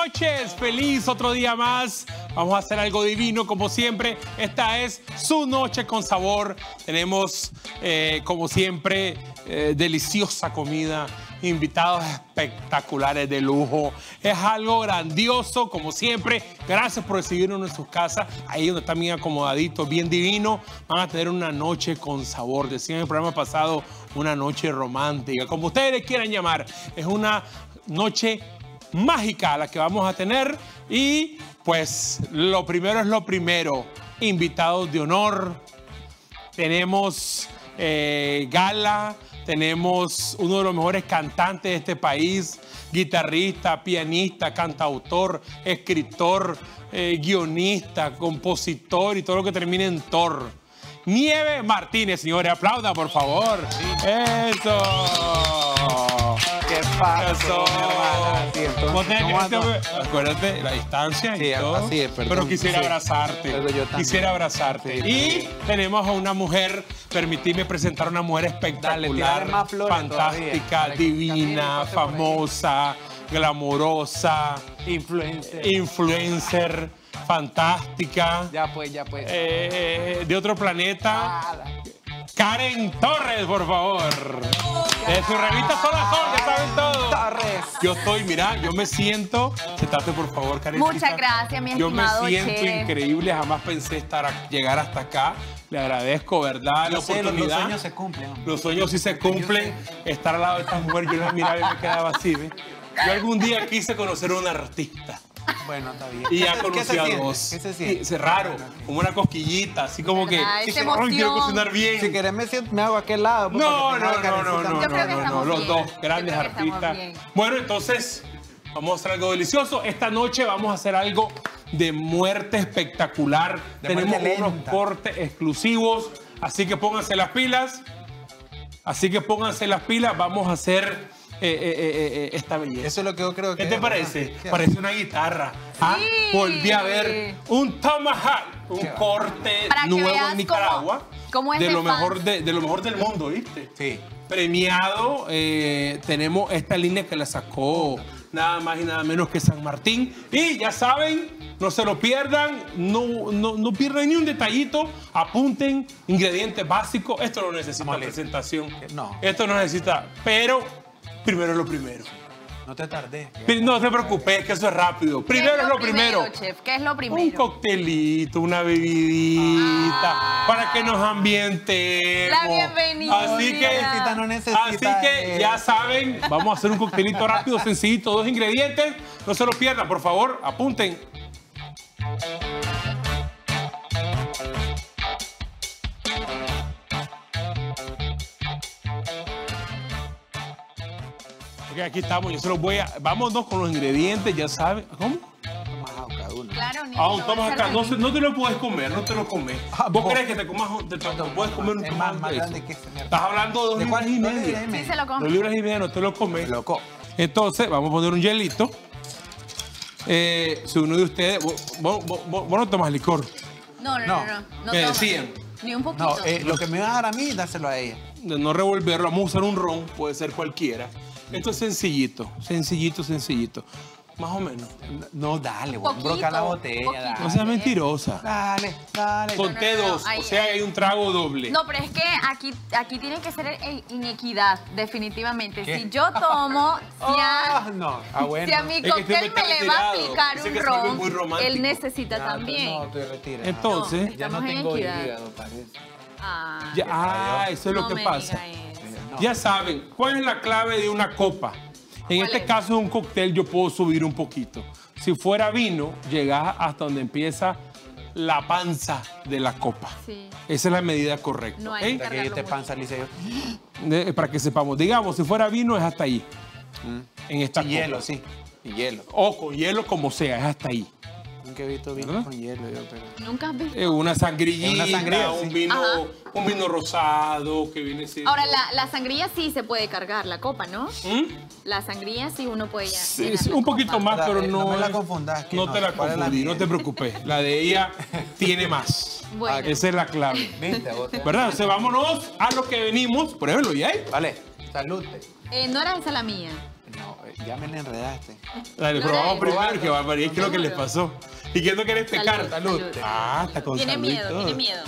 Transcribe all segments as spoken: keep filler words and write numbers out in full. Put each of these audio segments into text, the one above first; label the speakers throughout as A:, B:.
A: noches, feliz otro día más. Vamos a hacer algo divino como siempre. Esta es su noche con sabor. Tenemos eh, como siempre eh, deliciosa comida, invitados espectaculares de lujo. Es algo grandioso como siempre. Gracias por recibirnos en sus casas. Ahí donde están bien acomodaditos, bien divino. Van a tener una noche con sabor. Decían en el programa pasado, una noche romántica. Como ustedes le quieran llamar. Es una noche mágica la que vamos a tener. Y pues lo primero es lo primero. Invitados de honor. Tenemos eh, gala. Tenemos uno de los mejores cantantes de este país, guitarrista, pianista, cantautor, escritor, eh, guionista, compositor y todo lo que termine en tor. Nieves Martínez, señores, aplaudan por favor. Eso.
B: ¿Qué pasó?
A: Acuérdate la distancia y
B: sí,
A: todo.
B: Así es, perdón.
A: Pero quisiera
B: sí.
A: abrazarte.
B: Pero yo
A: quisiera abrazarte.
B: Sí,
A: y
B: sí.
A: tenemos a una mujer, permitidme presentar a una mujer espectacular,
B: Dale, más flores
A: fantástica,
B: todavía.
A: divina, famosa, glamurosa,
B: Influencer.
A: influencer, fantástica.
B: Ya pues, ya pues.
A: Eh, de otro planeta.
B: Ah,
A: Karen Torres, por favor. De su revista Sola Sol, ya saben todo.
B: Torres.
A: Yo estoy, mira, yo me siento. Sentate, por favor, Karen.
C: Muchas gracias, mi
A: Yo me
C: estimado
A: siento
C: chef.
A: increíble, jamás pensé estar a- llegar hasta acá. Le agradezco, ¿verdad? La
B: Yo sé, los, los
A: oportunidad.
B: sueños se cumplen.
A: Los sueños sí se cumplen. Estar al lado de esta mujer, yo la miraba y me quedaba así, ¿ves? Yo algún día quise conocer a un artista.
B: Bueno, está bien.
A: Y ya
B: ¿Qué
A: conocí
B: se
A: a
B: siente?
A: dos.
B: ¿Qué se
A: Y
B: siente?
A: Es raro, como una cosquillita, así como que.
C: ¿Verdad?
A: sí,
C: Esa
A: que, "Ay, quiero
C: emoción".
A: cocinar bien.
B: Si querés me, siento, me hago a aquel lado. pues,
A: No,
B: para que
A: no,
B: te
A: no, no, no, no,
C: Yo creo que
A: no, no,
C: estamos
A: los
C: bien.
A: dos
C: Yo
A: grandes
C: creo que estamos
A: artistas.
C: bien.
A: Bueno, entonces vamos a hacer algo delicioso. Esta noche vamos a hacer algo de muerte espectacular.
B: De
A: Tenemos
B: muerte
A: unos
B: lenta.
A: cortes exclusivos, así que pónganse las pilas. Así que pónganse las pilas. Vamos a hacer eh, eh, eh, eh, esta belleza.
B: Eso es lo que yo creo que
A: ¿Qué te
B: es,
A: parece?
B: ¿verdad? ¿Qué?
A: Parece una guitarra. ¿Ah?
C: Sí.
A: Volví a ver un tomahawk, un
B: Qué
A: corte
C: Para que
A: nuevo
C: veas
A: en Nicaragua.
C: cómo- cómo es
A: de
C: de
A: lo mejor
C: fans.
A: de, de lo mejor del mundo, ¿viste?
B: Sí.
A: Premiado, eh, tenemos esta línea que la sacó nada más y nada menos que San Martín. Y ya saben, no se lo pierdan, no, no, no pierdan ni un detallito, apunten ingredientes básicos. Esto no necesita
B: Vamos a leer.
A: presentación.
B: No.
A: Esto no necesita, pero primero es lo primero.
B: No te tardes.
A: Pri- No te preocupes, que eso es rápido. Primero
C: ¿Qué
A: es lo primero.
C: chef? ¿Qué es lo
A: Un
C: primero?
A: coctelito, una bebidita, para que nos ambientemos.
C: La bienvenida.
A: Así que,
B: Necesita, no necesita,
A: así que
B: eh.
A: ya saben, vamos a hacer un coctelito rápido, sencillito, dos ingredientes. No se lo pierdan, por favor, apunten. Ok, aquí estamos, yo se los voy a... Vámonos con los ingredientes, ya saben. ¿Cómo?
B: Tomahawk cada uno.
C: Claro, ni
A: Ah, un
C: lo
A: tomahawk
C: vas a
A: acá.
C: hacer
A: No,
C: feliz.
A: se- no te lo puedes comer, no te lo comes.
B: Ah,
A: ¿Vos
B: vos-
A: crees que te comas, te, te- te puedes comer un
B: Es
A: tomahawk
B: más, más
A: de eso?
B: grande que ese, mierda.
A: Estás hablando de dos
B: ¿De
A: libras
B: cuál?
A: y
B: ¿Dos libras y
A: media.
B: media?
C: Sí, se lo
A: Dos
C: come.
A: libras y media no te lo comes.
B: Loco.
A: Entonces, vamos a poner un hielito. Eh, si uno de ustedes... Vos, vos- vos- vos no tomas licor.
C: No, no,
B: No.
C: no. no, no
A: Me
C: toma.
A: decían.
C: Ni un poquito.
B: No, eh, lo que me va a dar a mí, dárselo a ella.
A: De no revolverlo, vamos a usar un ron, puede ser cualquiera. Esto es sencillito, sencillito, sencillito. Más o menos.
B: No, dale, güey.
C: Poquito,
B: Broca la botella,
C: poquito.
B: dale.
A: No seas mentirosa.
B: Dale, dale.
A: Conté
C: no, no,
A: dos,
C: ahí,
A: o sea,
C: ahí.
A: hay un trago doble.
C: No, pero es que aquí, aquí tiene que ser en en equidad, definitivamente.
B: ¿Qué?
C: Si yo tomo, si
B: Ah,
C: a,
B: no. Ah, bueno.
C: si a mi
A: Es que este
C: cóctel
A: está
C: me le va a
A: retirado.
C: aplicar
A: Dice
C: un
A: que es algo muy
C: ron,
A: romántico.
C: él necesita
B: Ya,
C: también.
B: No, estoy retirado.
A: Entonces,
C: No,
B: ya no
C: estamos en
B: tengo
C: equidad.
B: hígado, parece.
C: Ah,
A: ya, ah, eso es lo
C: no
A: que
C: me
A: pasa.
C: diga eso.
B: No.
A: Ya saben, ¿cuál es la clave de una copa? En
C: ¿Cuál
A: este
C: es?
A: caso de un cóctel yo puedo subir un poquito. Si fuera vino, llegás hasta donde empieza la panza de la copa.
C: Sí.
A: Esa es la medida correcta.
C: No hay
A: ¿ok?
C: que
B: Hasta que yo te
C: mucho.
B: panza, Liceo.
A: De- para que sepamos. Digamos, si fuera vino es hasta ahí. En esta
B: Y
A: copa.
B: hielo, sí. Y hielo.
A: O con hielo, como sea, es hasta ahí.
B: Nunca he visto vino
A: ¿Verdad?
B: con hielo, yo, pero...
C: Nunca has visto.
A: Es una sangrillita,
B: Es una sangría,
A: un,
B: sí.
A: vino,
C: Ajá.
A: un vino rosado que viene siendo...
C: Ahora, la, la sangría sí se puede cargar, la copa, ¿no?
A: ¿Mm?
C: La sangría sí uno puede ya.
A: Sí,
C: llenar
A: sí,
C: la
A: un poquito
C: copa.
A: más,
B: Ahora,
A: pero
B: eh,
A: no...
B: no me la
A: es-
B: confundas, que
A: No
B: no,
A: te la
B: ¿cuál es la
A: confundí,
B: mía?
A: no te preocupes. La de ella tiene más.
C: Bueno.
A: Esa es la clave.
B: ¿Viste? Vos te-
A: ¿Verdad? Entonces vámonos a lo que venimos. Pruébelo, ¿ya?
B: Vale, salud.
C: Eh, no era esa la mía.
B: No, eh, ya me la enredaste.
A: Dale,
C: No,
A: probamos
C: no,
A: primero
B: probando.
A: que va a ver. ¿Qué es lo que les pasó? ¿Y qué es lo que quieres pecar?
C: Salud, salud.
A: Ah, está con
C: Tiene
A: salud y
C: miedo,
A: todo.
C: tiene miedo.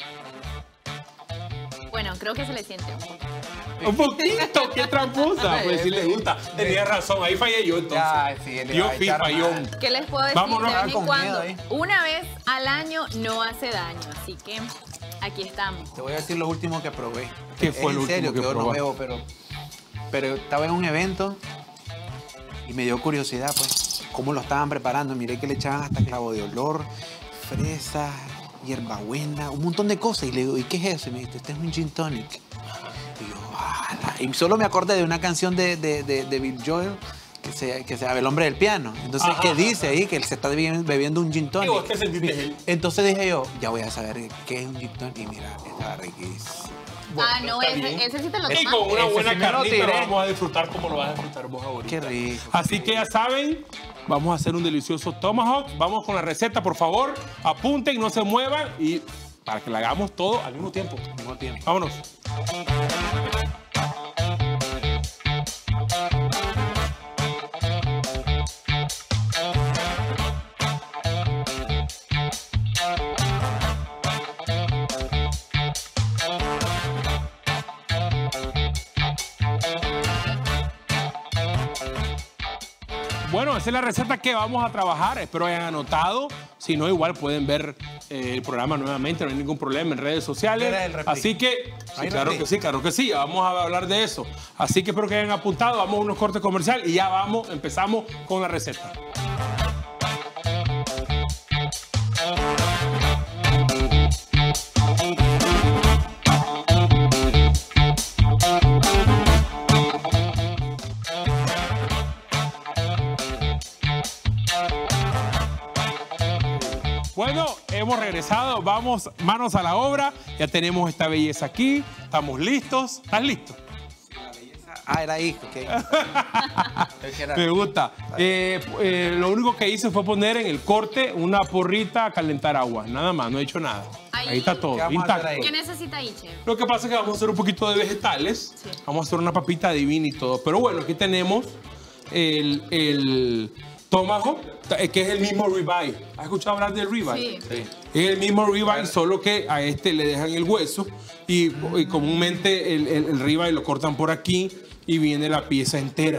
C: Bueno, creo que se le siente un poco.
A: Un poquito, qué tramposa. Pues sí le gusta. Tenía razón, ahí fallé yo entonces.
B: Ay, sí, le
A: yo
B: iba a
A: fui
B: echar
A: fallón.
B: mal.
C: ¿Qué les puedo decir?
A: Vámonos,
C: de vez en
B: con
C: cuando,
B: miedo ahí.
C: una vez al año no hace daño, así que aquí estamos.
B: Te voy a decir lo último que probé.
A: ¿Qué
B: Es
A: fue lo
B: en serio,
A: último que
B: yo no
A: probaste?
B: veo, pero, pero estaba en un evento y me dio curiosidad, pues, cómo lo estaban preparando. Miré que le echaban hasta clavo de olor, fresas, hierbabuena, un montón de cosas. Y le digo, ¿y qué es eso? Y me dice, este es un gin tonic. Y yo, "Ala". Y solo me acordé de una canción de, de, de, de Bill Joel que se, que se llama El hombre del piano. Entonces,
A: Ajá,
B: ¿qué dice ahí? Que él se está bebiendo, bebiendo un gin tonic.
A: ¿Y vos qué sentiste él?
B: Entonces dije yo, ya voy a saber qué es un gin tonic. Y mira, estaba riquísimo.
C: ah, no,
A: está
C: ese,
A: bien.
C: ese sí te lo
A: Y
C: tomas.
A: con una
B: Ese
A: buena
B: sí me lo
A: carnita lo
B: tiré.
A: vamos a disfrutar como lo vas a disfrutar vos ahorita.
B: Qué rico.
A: Así que ya saben, vamos a hacer un delicioso tomahawk. Vamos con la receta, por favor. Apunten, no se muevan y para que la hagamos todo al mismo tiempo.
B: Al mismo tiempo.
A: Vámonos. Bueno, esa es la receta que vamos a trabajar. Espero hayan anotado. Si no, igual pueden ver eh, el programa nuevamente. No hay ningún problema en redes sociales.
B: Era el refri.
A: Así que, sí,
B: Ahí
A: claro
B: refri.
A: que sí, claro que sí. Vamos a hablar de eso. Así que espero que hayan apuntado. Vamos a unos cortes comerciales y ya vamos, empezamos con la receta. Bueno, hemos regresado, vamos manos a la obra, ya tenemos esta belleza aquí, estamos listos. ¿Estás listo?
B: Ah, era ahí, ok. Es que era-
A: Me gusta. Eh, eh, lo único que hice fue poner en el corte una porrita a calentar agua, nada más, no he hecho nada.
C: Ahí.
A: Ahí está todo,
B: ¿Qué vamos a
A: intacto.
B: hacer ahí?
C: ¿Qué necesita ahí, chef?
A: Lo que pasa es que vamos a hacer un poquito de vegetales,
C: Sí.
A: vamos a hacer una papita divina y todo, pero bueno, aquí tenemos el, el tomahawk, eh, que es el mismo ribeye. ¿Has escuchado hablar del ribeye?
C: Sí.
B: Sí.
A: Es el mismo ribeye, solo que a este le dejan el hueso y, y comúnmente el, el, el ribeye lo cortan por aquí y viene la pieza entera.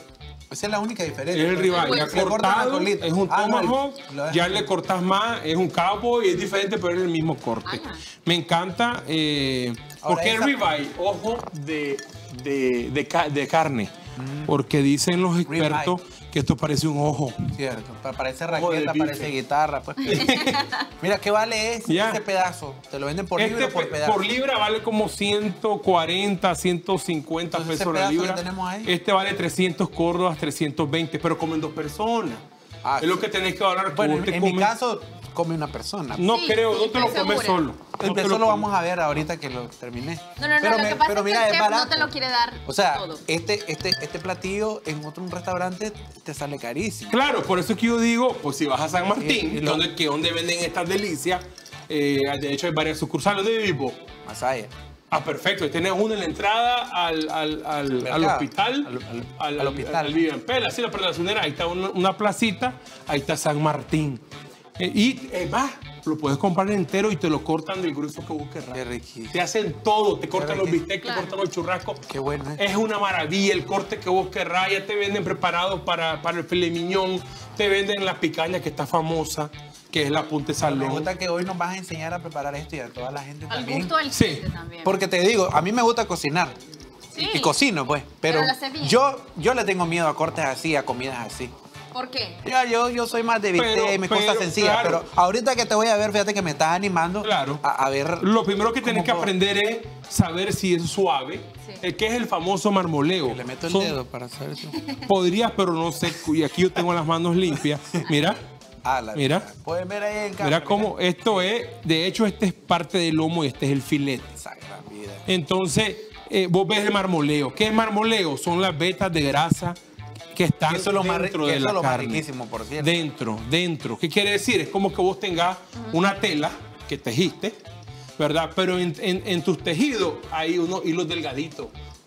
B: Esa es la única
A: Es
B: diferencia.
A: el ribeye ya
B: Le cortan la
A: cortado,
B: colita.
A: es un
B: Ah, no,
A: tomahawk,
B: lo dejan-
A: ya le cortas más, es un cowboy, es diferente, pero es el mismo corte.
C: Ajá.
A: Me encanta, eh,
B: Ahora,
A: porque el
B: esa-
A: ribeye, ojo de, de, de, ca- de carne, porque dicen los expertos que esto parece un ojo.
B: Cierto, pa- parece
A: Ojo de
B: raqueta,
A: bife.
B: parece guitarra. Pues. Mira, ¿qué vale ese,
A: Ya.
B: ese pedazo? ¿Te lo venden por
A: Este
B: libra o por
A: pe-
B: pedazo?
A: por libra vale como ciento cuarenta, ciento cincuenta
B: Entonces,
A: pesos
B: ese
A: la
B: pedazo
A: libra.
B: que tenemos ahí.
A: Este vale trescientos córdobas, trescientos veinte, pero comen dos personas.
B: Ah,
A: es lo
B: sí.
A: que tenés que hablar.
B: Bueno,
A: vos
B: en,
A: te
B: en mi
A: comes-
B: caso, come una persona.
A: No
C: Sí,
A: creo,
C: sí,
A: no te lo
C: estoy
A: comes
C: segura.
A: solo. No te
B: Eso lo
A: comes.
B: vamos a ver ahorita que lo terminé.
C: No, no, no,
B: Pero
C: lo
B: me-
C: que pasa
B: pero
C: es
B: mira,
C: que el
B: es
C: chef no
B: barato.
C: te lo quiere dar
B: O sea,
C: todo.
B: este, este, este platillo en otro restaurante te sale carísimo.
A: Claro, por eso es que yo digo, pues si vas a San Martín,
B: Y- y lo-
A: donde, que donde venden estas delicias, eh, de hecho hay varias sucursales de Vivo.
B: Masaya.
A: Ah, perfecto. Ahí tenés una en la entrada al, al, al, al
B: Mercado.
A: hospital.
B: Al- al- al hospital.
A: Al Villampel, así la perdonera. Ahí está una, una placita. Ahí está San Martín. Eh, y es más, lo puedes comprar entero y te lo cortan del grueso que vos querrás.
B: Qué riquísimo.
A: Te hacen todo. Te cortan los
B: riquísimo.
A: bistecs,
C: Claro.
A: te cortan los churrascos.
B: Qué bueno, ¿eh?
A: Es una maravilla el corte que vos querrás. Ya te venden preparados para, para el filet mignon. Te venden la picaña que está famosa, que es la punta de
B: Me
A: salón.
B: gusta que hoy nos vas a enseñar a preparar esto y a toda la gente
C: Al
B: también.
C: gusto del
A: Sí.
C: cliente también.
B: Porque te digo, a mí me gusta cocinar.
C: Sí.
B: Y cocino, pues. Pero,
C: Pero lo haces bien.
B: yo, yo le tengo miedo a cortes así, a comidas así.
C: ¿Por qué?
B: Ya, yo, yo soy más de bistec
A: Pero-
B: y me
A: pero,
B: cosas sencillas.
A: claro.
B: Pero ahorita que te voy a ver, fíjate que me estás animando
A: Claro.
B: a, a ver.
A: Lo primero que tenés
B: cómo
A: que
B: puedo-
A: aprender es saber si es suave,
C: Sí.
A: el que es el famoso marmoleo.
B: Le meto el
A: Son-
B: dedo para saber si.
A: Podrías, pero no sé. Y aquí yo tengo las manos limpias. Mira,
B: Ah, la
A: Mira.
B: vida. Pueden ver ahí en casa.
A: mira cómo esto es. De hecho, este es parte del lomo y este es el filete.
B: Esa gran vida.
A: Entonces, eh, vos ves el marmoleo. ¿Qué es marmoleo? Son las vetas de grasa que están
B: Eso es lo más ri-
A: dentro
B: que
A: de
B: eso
A: la
B: es lo más
A: carne.
B: riquísimo, por cierto.
A: Dentro, dentro. ¿Qué quiere decir? Es como que vos tengas una tela que tejiste, ¿verdad? Pero en, en- en tus tejidos hay unos hilos delgaditos,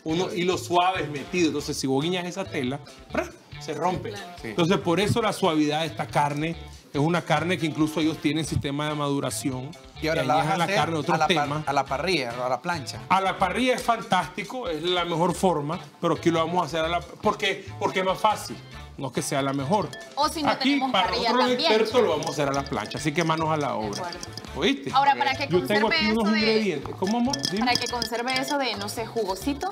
A: unos hilos suaves metidos. Entonces, si vos guiñas esa tela, ¡pra! Se rompe.
B: Sí.
A: Entonces, por eso la suavidad de esta carne es una carne que incluso ellos tienen sistema de maduración.
B: Y ahora
A: que
B: la vas a
A: añejan la
B: hacer
A: carne a otros
B: a la, par-
A: temas.
B: a la parrilla o a la plancha.
A: A la parrilla es fantástico, es la mejor forma, pero aquí lo vamos a hacer a la... Porque, porque es más fácil, no es que sea la mejor.
C: O si no
A: aquí,
C: tenemos
A: para
C: parrilla
A: nosotros los
C: también.
A: expertos lo vamos a hacer a la plancha, así que manos a la obra.
C: acuerdo.
A: ¿Oíste?
C: Ahora, para que
A: Yo tengo
C: conserve
A: aquí
C: eso
A: unos
C: de...
A: ingredientes. ¿Cómo, amor? Dime.
C: Para que conserve eso de, no sé, jugosito.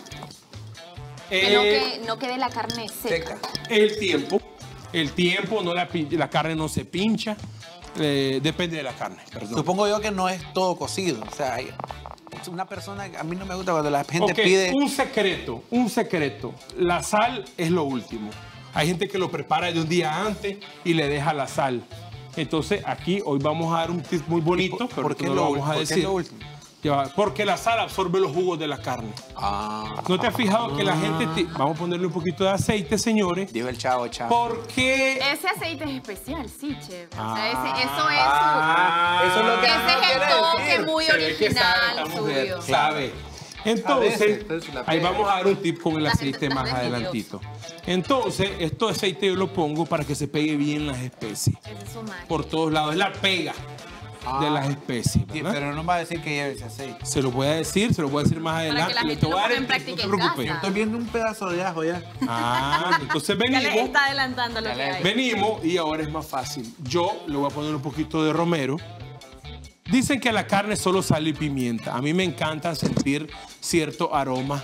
A: Eh,
C: Que, no que no quede la carne seca.
B: Seca.
A: El tiempo, el tiempo, no la, pin- la carne no se pincha, eh, depende de la carne, perdón.
B: Supongo yo que no es todo cocido. O sea, hay- una persona, a mí no me gusta cuando la gente
A: Ok,
B: pide...
A: un secreto, un secreto. La sal es lo último. Hay gente que lo prepara de un día antes y le deja la sal. Entonces, aquí hoy vamos a dar un tip muy bonito, pero
B: ¿Por qué
A: no
B: lo
A: lo
B: ul-
A: vamos a
B: por qué
A: decir.
B: lo último?
A: Ya va, porque la sal absorbe los jugos de la carne.
B: Ah,
A: ¿No te has fijado que la gente... ti- Vamos a ponerle un poquito de aceite, señores.
B: dijo el chavo, chavo.
A: Porque...
C: Ese aceite es especial, sí, chef. O
A: Ah.
C: sea, ese- eso es
B: Ah, eso es lo
C: su...
B: que
C: Ese
B: no
C: es el
B: quiere
C: toque
B: decir.
C: muy
A: Se ve que sabe
C: original
A: esta mujer,
C: suyo.
A: sabe. Entonces,
B: A veces, entonces la
A: ahí
B: pega.
A: vamos a dar un tip con el
C: La
A: aceite
C: gente- la
A: más
C: gente es
A: adelantito. Entonces, esto aceite yo lo pongo para que se pegue bien las especies.
C: Ese es su magia.
A: Por todos lados, es la pega
B: Ah.
A: de las especies,
B: Sí,
A: ¿verdad?
B: pero no va a decir que lleve ese aceite.
A: Se lo voy a decir, se lo voy a decir más adelante.
C: que la
A: Le
C: gente
A: te voy
C: lo
A: a dar
C: ponga
A: el
C: en
A: tip,
C: práctica
A: no te
C: en
A: preocupes.
C: casa.
B: Estoy viendo un pedazo de ajo ya.
A: Ah, entonces
C: Ya les
A: venimos,
C: está adelantando lo que hay.
A: venimos y ahora es más fácil. Yo le voy a poner un poquito de romero. Dicen que a la carne solo sal y pimienta. A mí me encanta sentir cierto aroma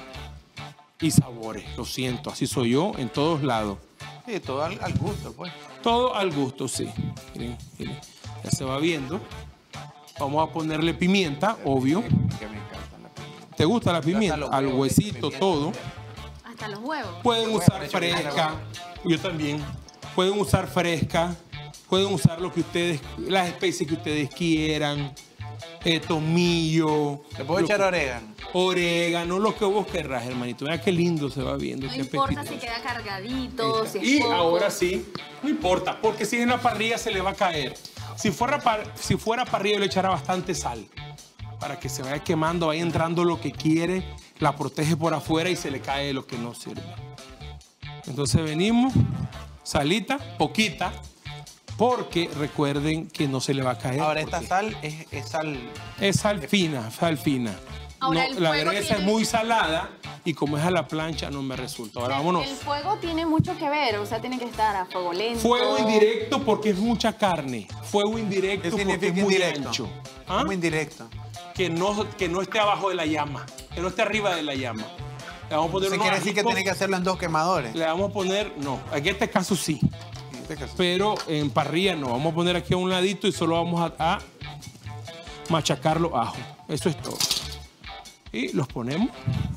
A: y sabores. Lo siento, así soy yo en todos lados.
B: Sí, todo al, al gusto, pues.
A: Todo al gusto, sí. Miren, miren. Ya se va viendo. Vamos a ponerle pimienta, obvio.
B: Que me encanta la pimienta.
A: ¿Te gusta la
B: Hasta
A: pimienta?
B: los
A: Al
B: huevos,
A: huesito,
B: pimienta.
A: todo.
C: Hasta los huevos.
A: Pueden
B: Bueno,
A: usar
B: de hecho,
A: fresca.
B: claro.
A: Yo también. Pueden usar fresca. Pueden usar lo que ustedes, las especies que ustedes quieran. Eh, tomillo.
B: Le puedo
A: lo
B: echar
A: que-
B: orégano.
A: Orégano, lo que vos querrás, hermanito. Mira qué lindo se va viendo.
C: No
A: qué
C: importa
A: apetitoso.
C: si queda cargadito, si es
A: Y
C: poco.
A: ahora sí, no importa, porque si es en la parrilla se le va a caer. Si fuera, par- si fuera parrilla, yo le echara bastante sal para que se vaya quemando, vaya entrando lo que quiere, la protege por afuera y se le cae lo que no sirve. Entonces venimos, salita, poquita, porque recuerden que no se le va a caer.
B: Ahora, esta
A: porque
B: sal es, es sal...
A: es sal fina, sal fina.
C: Ahora,
A: No,
C: el
A: la
C: fuego
A: adereza
C: tiene-
A: es muy salada y como es a la plancha no me resulta. Ahora vámonos.
C: El fuego tiene mucho que ver, o sea, tiene que estar a fuego lento.
A: Fuego indirecto porque es mucha carne. Fuego indirecto
B: ¿Qué
A: porque
B: significa
A: es muy
B: indirecto?
A: ancho. ¿Ah?
B: Como indirecto.
A: Que, no, que no esté abajo de la llama, que no esté arriba de la llama. Le vamos a poner
B: Eso
A: unos
B: quiere decir que
A: ajicos,
B: tiene que hacerlo en dos quemadores.
A: Le vamos a poner, no, en este caso sí,
B: En este caso.
A: pero en parrilla no. Vamos a poner aquí a un ladito y solo vamos a, a machacar los ajos. Eso es todo. Y los ponemos.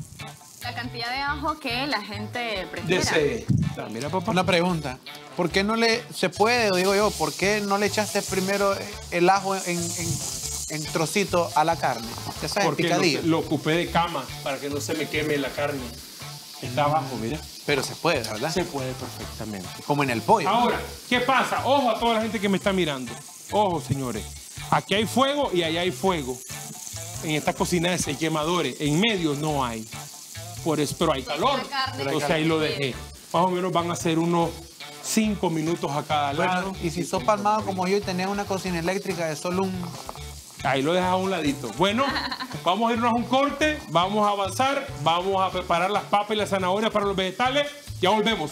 C: La cantidad de ajo que la gente prefiera.
A: Desee. Ah, Mira, papá.
B: Una pregunta. ¿Por qué no le... Se puede, o digo yo, ¿por qué no le echaste primero el ajo en, en, en trocito a la carne? Ya sabes,
A: Porque lo,
B: picadillo.
A: lo ocupé de cama para que no se me queme la carne. Está abajo, mira.
B: Pero se puede, ¿verdad?
A: Se puede perfectamente.
B: Como en el pollo.
A: Ahora, ¿qué pasa? Ojo a toda la gente que me está mirando. Ojo, señores. Aquí hay fuego y allá hay fuego. En esta cocina de seis quemadores. En medio no hay. Por eso, pero hay calor.
C: la carne.
A: Entonces ahí lo dejé. Más o menos van a ser unos cinco minutos a cada lado.
B: Bueno, y si sos palmado como yo y tenés una cocina eléctrica de solo un...
A: Ahí lo dejas a un ladito. Bueno, vamos a irnos a un corte, vamos a avanzar, vamos a preparar las papas y las zanahorias para los vegetales. Ya volvemos.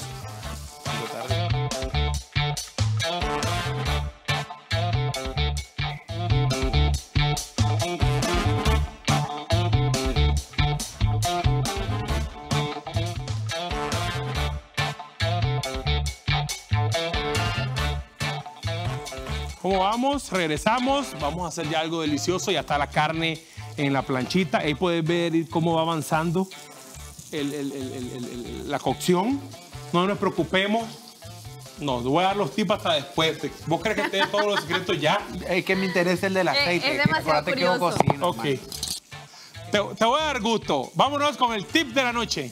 A: ¿Cómo vamos? Regresamos. Vamos a hacer ya algo delicioso. Ya está la carne en la planchita. Ahí puedes ver cómo va avanzando el- el- el- el- el- el- la cocción. No nos preocupemos. No, te voy a dar los tips hasta después. ¿Vos crees que te dé todos los secretos ya?
B: Es que me interesa el del aceite.
C: es demasiado
B: Acuérdate que yo
C: curioso.
B: cocino,
A: Ok.
B: hermano.
A: Te, te voy a dar gusto. Vámonos con el tip de la noche.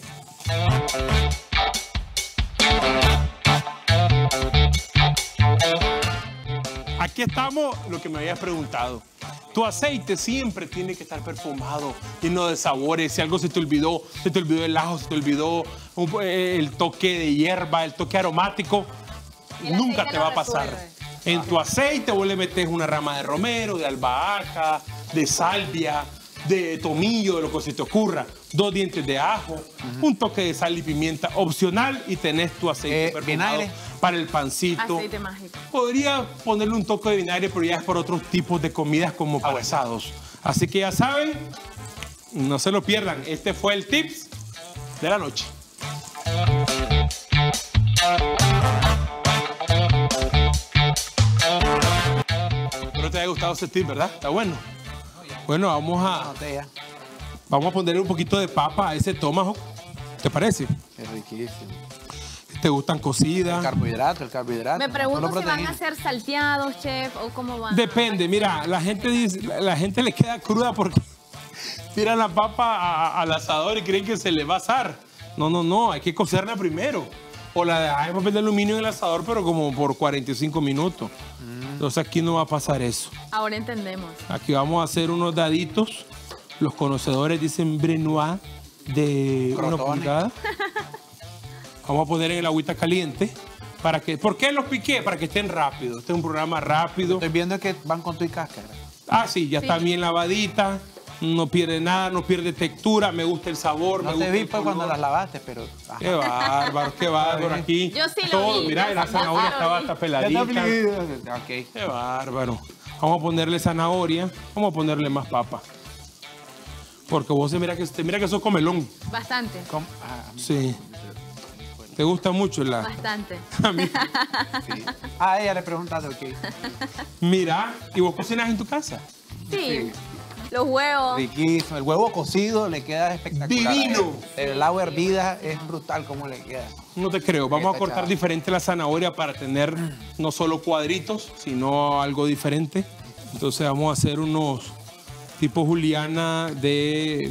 A: Aquí estamos, lo que me habías preguntado. Tu aceite siempre tiene que estar perfumado, lleno de sabores. Si algo se te olvidó, se te olvidó el ajo, se te olvidó un- eh, el toque de hierba, el toque aromático,
C: El
A: nunca
C: aceite
A: te
C: lo
A: va a pasar.
C: resuelve.
A: En tu aceite vos le metes una rama de romero, de albahaca, de salvia, de tomillo, de lo que se te ocurra, dos dientes de ajo, un toque de sal y pimienta opcional y tenés tu aceite
B: Eh,
A: perfumado
B: vinagre.
A: para el pancito.
C: Aceite mágico.
A: Podría ponerle un toque de vinagre, pero ya es por otros tipos de comidas como para asados. Así que ya saben, no se lo pierdan. Este fue el tips de la noche. Espero te haya gustado ese tip, ¿verdad? Está bueno. Bueno, vamos a,
B: Botella.
A: vamos a ponerle un poquito de papa a ese tomahawk. ¿Te parece?
B: Es riquísimo.
A: ¿Te gustan
B: El
A: cocidas?
B: carbohidrato, el carbohidrato.
C: Me pregunto
B: solo
C: si van
B: proteína.
C: a ser salteados, chef, o cómo van.
A: Depende, mira, la gente dice, la, la gente le queda cruda porque tiran la papa a- al asador y creen que se le va a asar. No, no, no, hay que cocerla primero. O la dejas en papel de aluminio en el asador, pero como por cuarenta y cinco minutos. Entonces aquí no va a pasar eso.
C: Ahora entendemos.
A: Aquí vamos a hacer unos daditos. Los conocedores dicen Brenois de una
B: Crotones.
A: pulgada. Vamos a poner en el agüita caliente. Para que, ¿por qué los piqué? Para que estén rápidos. Este es un programa rápido.
B: Estoy viendo que van con tu y cáscara.
A: Ah, sí, ya está bien lavadita. No pierde nada, no pierde textura. Me gusta el sabor.
B: No
A: me
B: te
A: gusta
B: vi
A: el
B: pues cuando
A: color.
B: las lavaste, pero... ajá.
A: Qué bárbaro, qué bárbaro aquí.
C: Yo sí lo
A: Todo,
C: vi,
A: mira,
C: yo
A: la
C: sí-
A: zanahoria
C: yo sí lo
A: estaba
C: vi.
A: hasta
B: Ya
A: peladita.
B: está fluido. Ok.
A: Qué bárbaro. Vamos a ponerle zanahoria. Vamos a ponerle más papa. Porque vos se mira que, te mira que sos comelón.
C: Bastante.
B: Com- ah,
A: Sí. ¿Te gusta mucho la...?
C: Bastante.
A: A mí-
B: sí. Ah, ella le preguntaste, ok.
A: Mira, ¿y vos cocinas en tu casa?
C: Sí. Los huevos.
B: Riquísimo. El huevo cocido le queda espectacular.
A: Divino.
B: El, el agua hervida es brutal como le queda.
A: No te creo. Vamos a
B: Esta
A: cortar
B: chava.
A: diferente la zanahoria para tener no solo cuadritos, sino algo diferente. Entonces vamos a hacer unos tipo juliana de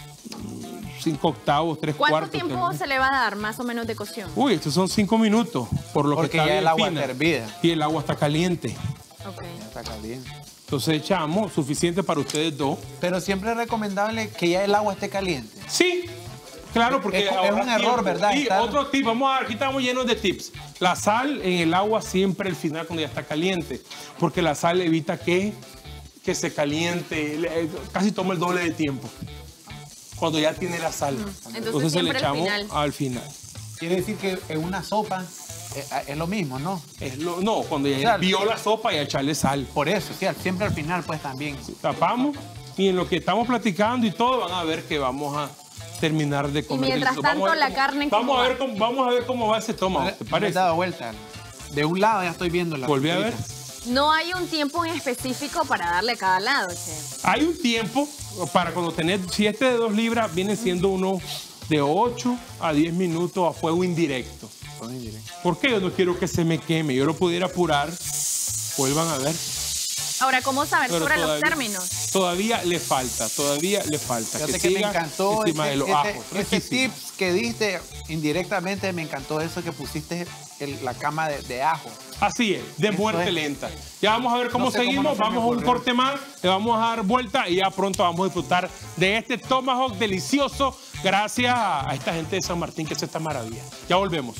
A: mm, cinco octavos, tres
C: ¿Cuánto
A: cuartos.
C: tiempo
A: tenemos.
C: se le va a dar más o menos de cocción?
A: Uy, estos son cinco minutos, por lo
B: Porque
A: que está
B: ya
A: bien
B: el agua
A: fina.
B: está hervida.
A: Y el agua está caliente.
C: Ok.
B: Ya está caliente.
A: Entonces echamos suficiente para ustedes dos.
B: Pero siempre es recomendable que ya el agua esté caliente.
A: Sí, claro, porque
B: Es- es
A: ahorra
B: un error,
A: tiempo.
B: ¿verdad?
A: Y
B: Estar-
A: otro tip, vamos a, aquí estamos llenos de tips. La sal en el agua siempre al final cuando ya está caliente, porque la sal evita que, que se caliente, le- casi toma el doble de tiempo. Cuando ya tiene la sal.
C: Entonces
A: se le
C: siempre al
A: echamos
C: final.
A: al final.
B: Quiere decir que en una sopa eh, es lo mismo, ¿no?
A: Es lo- no, cuando ya
B: O sea,
A: hirvió la sopa y echarle sal.
B: Por eso, sí, al- siempre al final pues también.
A: Tapamos y en lo que estamos platicando y todo van a ver que vamos a terminar de comer.
C: mientras
A: delicioso. Vamos a ver
C: tanto, la
A: cómo-
C: carne, ¿cómo
A: Vamos a,
C: va?
A: ver cómo, vamos a ver cómo va ese estómago. ¿Te
B: Me he
A: parece?
B: dado vuelta. De un lado ya estoy viendo la
A: Volví a ver.
C: No hay un tiempo en específico para darle a cada lado, chef.
A: Hay un tiempo para cuando tenés, si este de dos libras viene siendo uno de ocho a diez minutos a fuego indirecto. ¿Por qué yo no quiero que se me queme? Yo lo pudiera apurar. Vuelvan a ver.
C: Ahora, ¿cómo saber
A: Pero
C: sobre los
A: todavía-
C: términos?
A: Todavía le falta, todavía le falta.
B: Fíjate que me
A: siga
B: encantó
A: encima
B: ese,
A: de los
B: ese-
A: ajos.
B: ese
A: Riquísimo.
B: tips que diste indirectamente, me encantó eso que pusiste el- la cama de, de ajo.
A: Así es, de
B: Eso
A: muerte
B: es.
A: lenta. Ya vamos a ver cómo
B: No sé cómo
A: seguimos.
B: no se me
A: vamos a un
B: ocurrió.
A: corte más, le vamos a dar vuelta y ya pronto vamos a disfrutar de este tomahawk delicioso gracias a esta gente de San Martín que hace esta maravilla. Ya volvemos.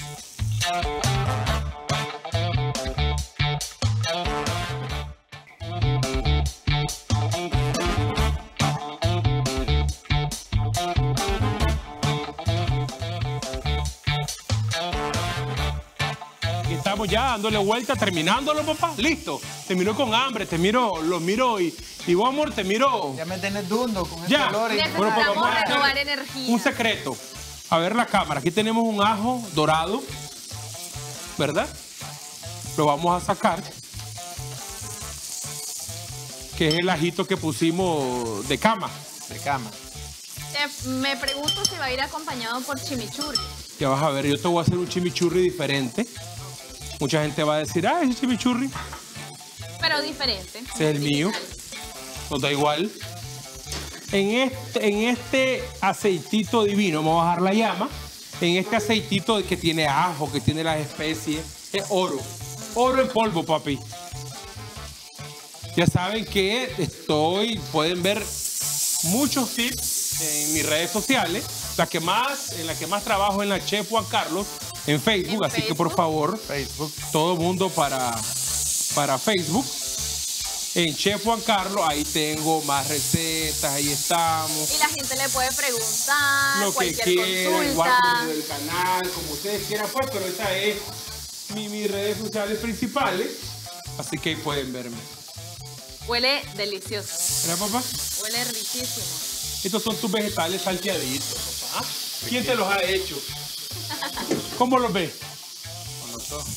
A: Aquí estamos ya dándole vuelta, terminándolo, papá. Listo. Te miro con hambre, te miro, lo miro y, y vos, amor, te miro.
B: Ya me tenés dundo con el
A: Ya.
B: color. y-
C: Necesitamos
A: Bueno, pues vamos a hacer
C: renovar energía.
A: Un secreto. A ver la cámara. Aquí tenemos un ajo dorado, ¿verdad? Lo vamos a sacar. Que es el ajito que pusimos de cama.
B: de cama.
C: Chef, me pregunto si va a ir acompañado por chimichurri.
A: Ya vas a ver, yo te voy a hacer un chimichurri diferente. Mucha gente va a decir, ah, ese chimichurri
C: Pero diferente.
A: ese es el mío. Nos da igual. En este, en este aceitito divino, vamos a bajar la llama. En este aceitito que tiene ajo, que tiene las especies, es oro. Oro en polvo, papi. Ya saben que estoy, pueden ver muchos tips en mis redes sociales. La que más, en la que más trabajo en la Chef Juan Carlos en Facebook.
C: En
A: así
C: Facebook.
A: que por favor,
B: Facebook.
A: todo mundo para, para Facebook. En Chef Juan Carlos, ahí tengo más recetas, ahí estamos.
C: Y la gente le puede preguntar,
A: Lo que
C: cualquier
A: quieran, igual
C: consulta.
A: como del canal, como ustedes quieran, pues, pero esa es mi, mis redes sociales principales. Así que ahí pueden verme.
C: Huele delicioso,
A: ¿Mira, papá?
C: huele riquísimo.
A: Estos son tus vegetales salteaditos, papá. ¿Quién te los ha hecho? ¿Cómo los ves?
B: Con los ojos.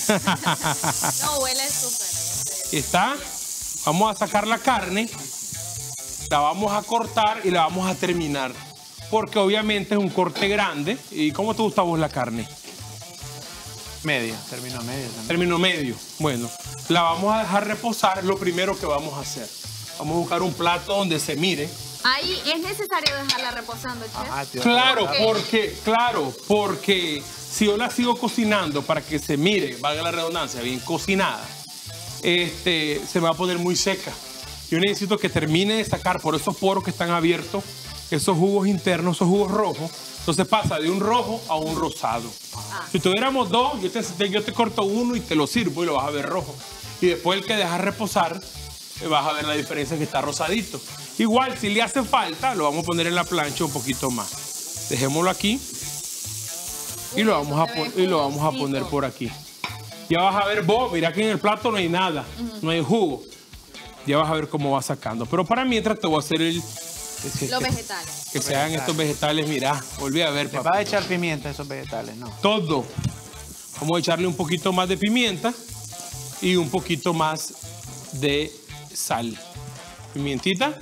C: No, huele súper.
A: Ahí está. Vamos a sacar la carne, la vamos a cortar y la vamos a terminar. Porque obviamente es un corte grande. ¿Y cómo te gusta a vos la carne?
B: Media, término medio también.
A: Término medio. Bueno, la vamos a dejar reposar, es lo primero que vamos a hacer. Vamos a buscar un plato donde se mire.
C: Ahí es necesario dejarla reposando, chef.
B: Ajá, tío.
A: Claro,
C: Ok.
A: porque, claro, porque si yo la sigo cocinando para que se mire, valga la redundancia, bien cocinada, este, se va a poner muy seca. Yo necesito que termine de sacar por esos poros que están abiertos, esos jugos internos, esos jugos rojos. Entonces pasa de un rojo a un rosado.
C: Ah.
A: Si tuviéramos dos, yo te, yo te corto uno y te lo sirvo y lo vas a ver rojo. Y después el que dejas reposar, eh, vas a ver la diferencia que está rosadito. Igual, si le hace falta, lo vamos a poner en la plancha un poquito más. Dejémoslo aquí y lo vamos a,
C: se ve
A: pon- y lo vamos a
C: jugosito.
A: poner por aquí. Ya vas a ver vos, mira que en el plato no hay nada, no hay jugo. Ya vas a ver cómo va sacando. Pero para mientras te voy a hacer el... que-
C: Los
A: que-
C: vegetales.
A: Que se hagan estos vegetales, mira, volví a ver,
B: ¿Le
A: papá.
B: vas a echar pimienta a esos vegetales? No.
A: Todo. Vamos a echarle un poquito más de pimienta y un poquito más de sal. Pimientita.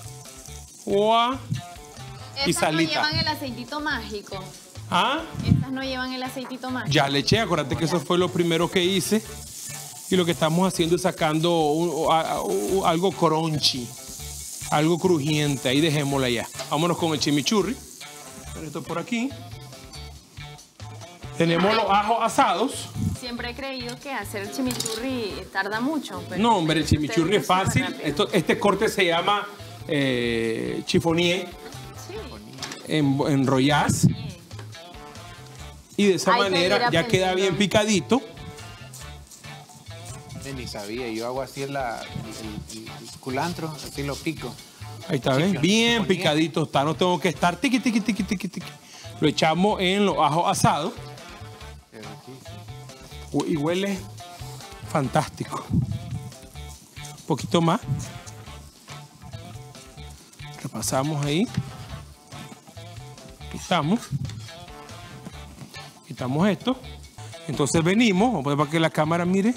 A: Ua. Y
C: Estas no
A: salita.
C: llevan el aceitito mágico.
A: Ah,
C: Estas no llevan el aceitito mágico.
A: ya le eché, acuérdate que eso fue lo primero que hice. Y lo que estamos haciendo es sacando un- a- a- algo crunchy, algo crujiente. Ahí dejémosla ya. Vámonos con el chimichurri. Pon esto por aquí. Tenemos los ajos asados.
C: Siempre he creído que hacer el chimichurri tarda mucho. Pero
A: No, hombre, el chimichurri es
C: ustedes lo
A: fácil.
C: hacen rápido.
A: Esto- este corte se llama eh, chifonier
C: Sí.
A: en, en rollaz.
C: Bien.
A: Y de esa
C: Hay que
A: manera
C: ir
A: ya queda
C: aprendiendo.
A: bien picadito.
B: Eh, Ni sabía, yo hago así el, la- el- el- el culantro, así lo pico.
A: Ahí está, ¿ven?
B: Chica,
A: Bien
B: chifonier.
A: picadito está. No tengo que estar tiqui, tiqui, tiqui, tiqui, tiqui. Lo echamos en los ajos asados.
B: Qué riquísimo.
A: Hu- Y huele fantástico. Un poquito más. Repasamos ahí. Quitamos. Quitamos esto. Entonces venimos, vamos a poner para que la cámara mire.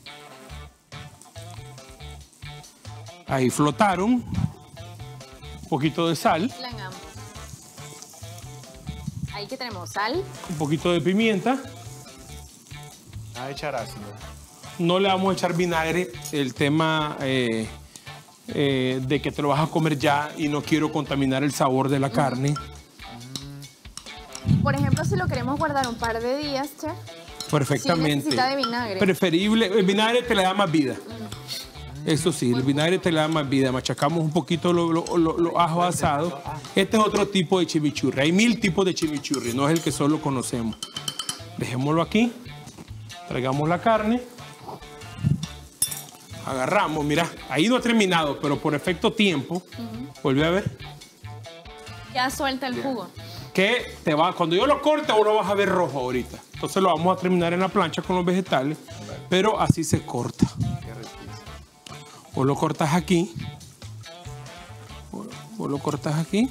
A: Ahí flotaron. Un poquito de sal,
C: Mezclan ambos. Ahí que tenemos sal.
A: un poquito de pimienta.
B: A echar ácido.
A: No le vamos a echar vinagre. El tema eh, eh, de que te lo vas a comer ya y no quiero contaminar el sabor de la carne.
C: Por ejemplo, si lo queremos guardar un par de días, chef.
A: Perfectamente.
C: Sí necesita de vinagre.
A: Preferible. El vinagre te le da más vida. Eso sí, el vinagre te le da más vida. Machacamos un poquito los lo, lo- los ajos asados. Este es otro tipo de chimichurri. Hay mil tipos de chimichurri, no es el que solo conocemos. Dejémoslo aquí. Traigamos la carne. Agarramos, mira, ahí no ha terminado, pero por efecto tiempo, volví a ver,
C: Ya suelta el jugo.
A: que te va, cuando yo lo corte, vos lo vas a ver rojo ahorita. Entonces lo vamos a terminar en la plancha con los vegetales, pero así se corta.
B: Qué riquísimo.
A: Vos lo cortas aquí. Vos, vos lo cortas aquí.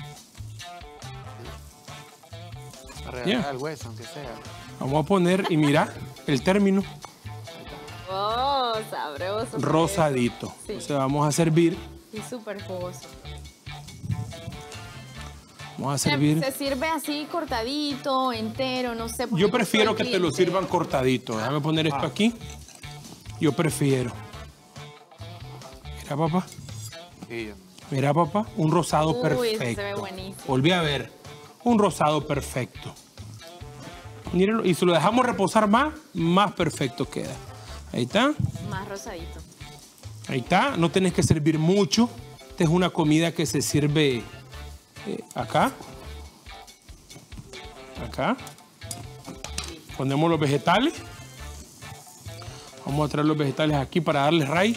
B: Para regalar
A: Ya.
B: el hueso, aunque sea.
A: Vamos a poner, y mira, el término
C: Oh, sabroso.
A: rosadito.
C: Sí.
A: Entonces vamos a servir.
C: Y súper jugoso.
A: Vamos a
C: Se,
A: servir.
C: se sirve así cortadito, entero, no sé. porque
A: Yo
C: gusto
A: prefiero
C: del
A: que te lo
C: cliente.
A: sirvan cortadito. Déjame poner esto aquí. Yo prefiero. Mira, papá.
B: Sí, yo-
A: Mira, papá. Un rosado
C: Uy,
A: perfecto.
C: ese se ve buenísimo.
A: Volví a ver. Un rosado perfecto. Mírenlo. Y si lo dejamos reposar más, más perfecto queda. Ahí está.
C: Más rosadito.
A: Ahí está, no tenés que servir mucho. Esta es una comida que se sirve eh, acá. Acá. Ponemos los vegetales. Vamos a traer los vegetales aquí para darles ray.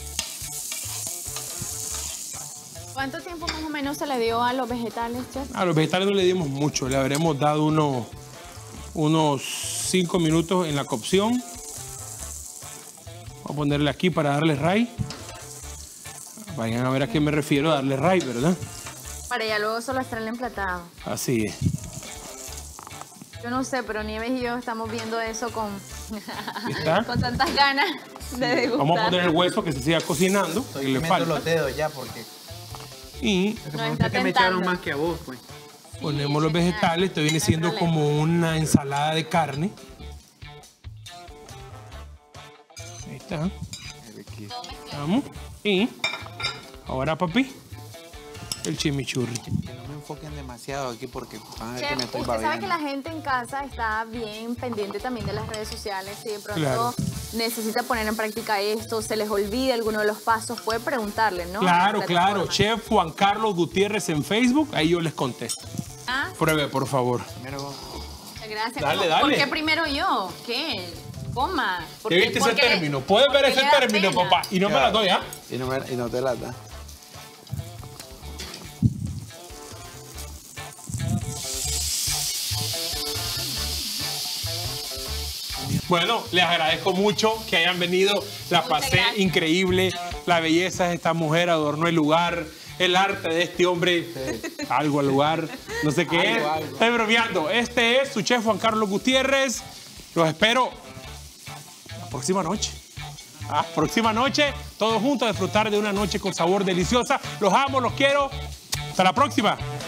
D: ¿Cuánto tiempo más o menos se le dio a los vegetales, chef?
A: A los vegetales no le dimos mucho, le habremos dado unos, unos cinco minutos en la cocción. Voy a ponerle aquí para darle ray. Vayan a ver a qué me refiero, a darle ray, ¿verdad?
C: Para ya luego solo estarle emplatado.
A: Así es.
C: Yo no sé, pero Nieves y yo estamos viendo eso con,
A: ¿Está?
C: con tantas ganas de degustar.
A: Vamos a poner el hueso que se siga cocinando,
B: Estoy
A: que le
B: meto
A: falta.
B: los dedos ya porque...
A: Y
C: Nos está
B: que me echaron
C: tentando.
B: más que a vos, pues.
A: ponemos los
C: genial.
A: vegetales. Esto viene
C: No hay
A: siendo
C: problema.
A: como una ensalada de carne. Ahí está. Vamos. Y ahora, papi, el chimichurri.
B: Que no me enfoquen demasiado aquí porque van a ver que
C: Chef,
B: me estoy
C: usted sabe que la
B: babeando.
C: gente en casa está bien pendiente también de las redes sociales. Si de pronto
A: Claro.
C: necesita poner en práctica esto, se les olvida alguno de los pasos, puede preguntarle, ¿no?
A: Claro,
C: En la
A: claro.
C: plataforma.
A: Chef Juan Carlos Gutiérrez en Facebook. Ahí yo les contesto.
C: Ah,
A: Pruebe, por favor.
B: Primero,
C: muchas gracias.
A: Dale,
C: ¿Por-
A: dale.
C: ¿Por qué primero yo? ¿Qué? Coma.
A: ¿Qué
C: Porque-
A: viste ese
C: porque-
A: término? Puedes ver
C: porque
A: ese
C: le da
A: término,
C: pena.
A: papá. Y no me la doy, ¿ah?
B: y no, me, y no te lata.
A: Bueno, les agradezco mucho que hayan venido. La
C: Muchas
A: pasé
C: gracias.
A: increíble. La belleza de esta mujer adornó el lugar. El arte de este hombre, algo al lugar. No sé qué
B: Algo,
A: es.
B: algo.
A: Estoy bromeando. Este es su chef Juan Carlos Gutiérrez. Los espero la próxima noche. Ah, próxima noche, todos juntos a disfrutar de una noche con sabor deliciosa. Los amo, los quiero. Hasta la próxima.